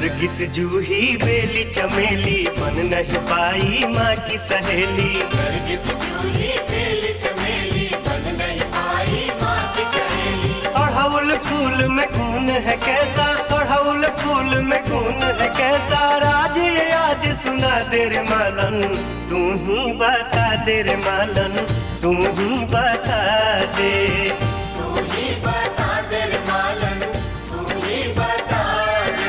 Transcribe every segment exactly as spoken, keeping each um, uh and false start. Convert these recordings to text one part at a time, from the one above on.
नरगिस जूही बेली चमेली बन नहीं पाई माँ की सहेली। नरगिस जूही बेली चमेली बन नहीं पाई माँ की सहेली। अड़हुल फूल में खून है कैसा, अड़हुल फूल में खून है कैसा, राज ये आज सुना दे रे मालन, तू ही बता दे रे मालन, तू ही बता दे। तू ही बता दे रे मालन, तू ही बता दे।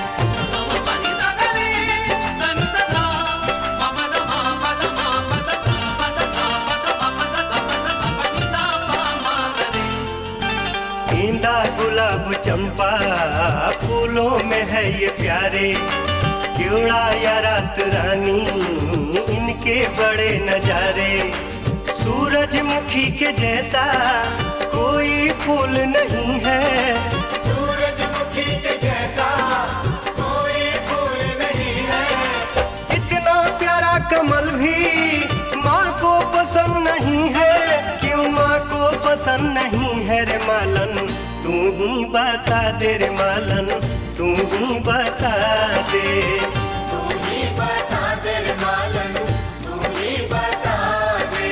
गेंदा गुलाब चंपा फूलों में है ये प्यारे, क्योड़ा या रात रानी इनके बड़े नजारे। सूरजमुखी के जैसा कोई फूल नहीं है, सूरजमुखी के जैसा कोई फूल नहीं है। इतना प्यारा कमल भी माँ को पसंद नहीं है, क्यों माँ को पसंद नहीं है रे मालन, तू ही बता दे रे मालन, तू ही बता दे। तू ही बता दे रे मालन, तू ही बता दे।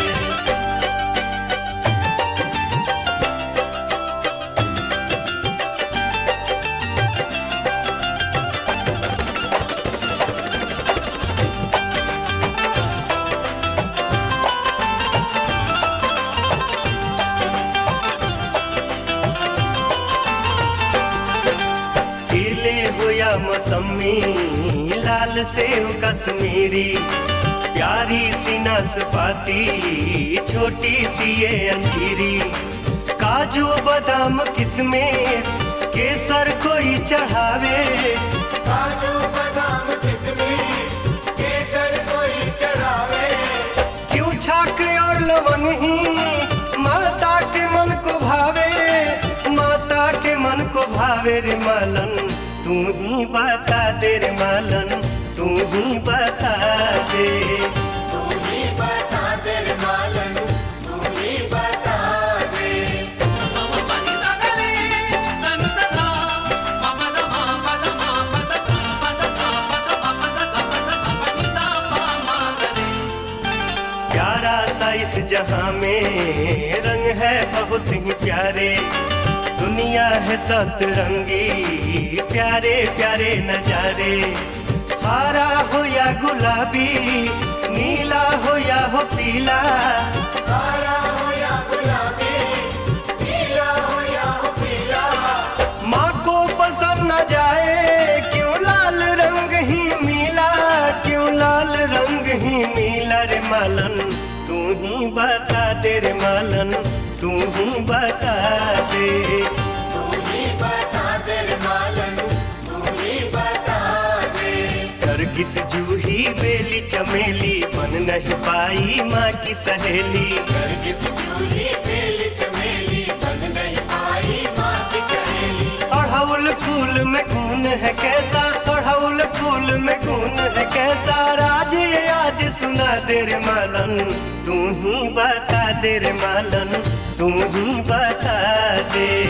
मौसमी लाल सेव कश्मीरी, प्यारी सी नाशपाती छोटी सी ये अंजीरी, काजू बादाम किशमिश केसर कोई चढ़ावे, काजू बादाम किशमिश केसर कोई चढ़ावे। क्यों छाक और लवंग ही माता के मन को भावे, माता के मन को भावे रे मालन, तू ही बता दे रे मालन, तू ही बता दे। तू ही बता दे रे मालन, तू ही बता दे। प्यारा सा इस जहां में रंग है बहुत ही प्यारे, दुनिया है सतरंगी प्यारे प्यारे नजारे। हरा हो या गुलाबी, नीला हो या हो पीला, हरा हो या गुलाबी, नीला हो या हो पीला। माँ को पसंद न जाए क्यों लाल रंग ही मीला, क्यों लाल रंग ही मीला रे मालन, तू ही बता दे रे मालन, तू ही बता दे। तू ही बता दे रे मालन, तू ही बता दे। नरगिस जूही बेली चमेली बन नहीं पाई माँ की सहेली। नरगिस जूही बेली चमेली बन नहीं पाई माँ की सहेली। अड़हुल फूल में खून है कैसा, अड़हुल फूल में खून है कैसा, राज ये आज सुना दे रे मालन, तू ही बता दे रे मालन, तू ही बता दे।